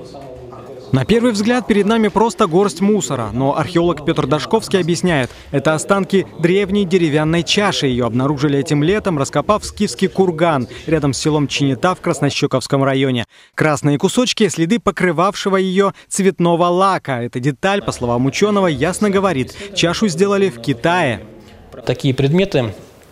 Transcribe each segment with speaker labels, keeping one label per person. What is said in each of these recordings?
Speaker 1: На первый взгляд перед нами просто горсть мусора, но археолог Петр Дашковский объясняет, это останки древней деревянной чаши. Ее обнаружили этим летом, раскопав скифский курган рядом с селом Чинита в Краснощековском районе. Красные кусочки – следы покрывавшего ее цветного лака. Эта деталь, по словам ученого, ясно говорит, чашу сделали в Китае.
Speaker 2: Такие предметы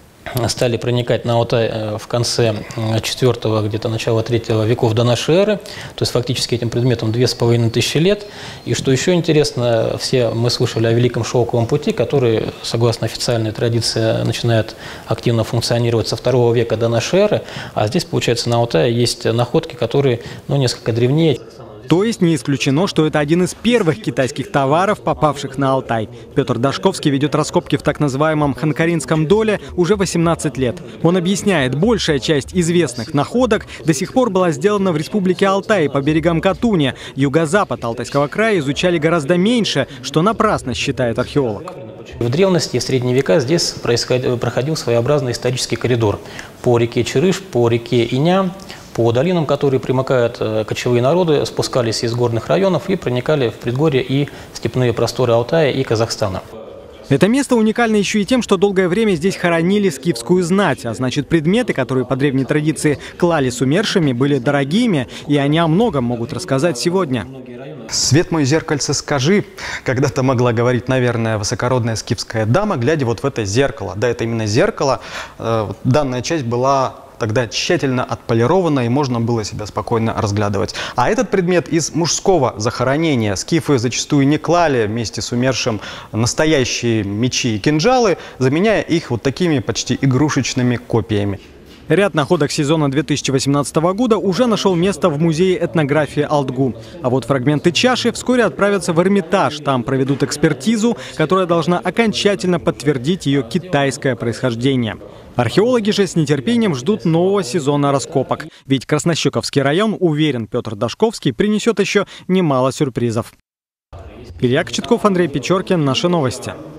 Speaker 2: стали проникать на Алтай в конце 4-го, где-то начала 3-го веков до нашей эры. То есть фактически этим предметам 2500 лет. И что еще интересно, все мы слышали о Великом Шелковом пути, который, согласно официальной традиции, начинает активно функционировать со 2 века до нашей эры. А здесь, получается, на Алтае есть находки, которые несколько древнее.
Speaker 1: То есть не исключено, что это один из первых китайских товаров, попавших на Алтай. Петр Дашковский ведет раскопки в так называемом Ханкаринском доле уже 18 лет. Он объясняет, большая часть известных находок до сих пор была сделана в республике Алтай по берегам Катуни. Юго-запад Алтайского края изучали гораздо меньше, что напрасно, считает археолог.
Speaker 2: В древности, в средние века здесь проходил своеобразный исторический коридор по реке Черыш, по реке Иня. По долинам, которые примыкают кочевые народы, спускались из горных районов и проникали в предгорье и степные просторы Алтая и Казахстана.
Speaker 1: Это место уникально еще и тем, что долгое время здесь хоронили скифскую знать, а значит предметы, которые по древней традиции клали с умершими, были дорогими, и они о многом могут рассказать сегодня. «Свет мой, зеркальце, скажи», когда-то могла говорить, наверное, высокородная скифская дама, глядя вот в это зеркало. Да, это именно зеркало. Данная часть была тогда тщательно отполировано, и можно было себя спокойно разглядывать. А этот предмет из мужского захоронения. Скифы зачастую не клали вместе с умершим настоящие мечи и кинжалы, заменяя их вот такими почти игрушечными копиями. Ряд находок сезона 2018 года уже нашел место в музее этнографии Алтгу. А вот фрагменты чаши вскоре отправятся в Эрмитаж. Там проведут экспертизу, которая должна окончательно подтвердить ее китайское происхождение. Археологи же с нетерпением ждут нового сезона раскопок. Ведь Краснощековский район, уверен Петр Дашковский, принесет еще немало сюрпризов. Илья Кочетков, Андрей Печоркин. Наши новости.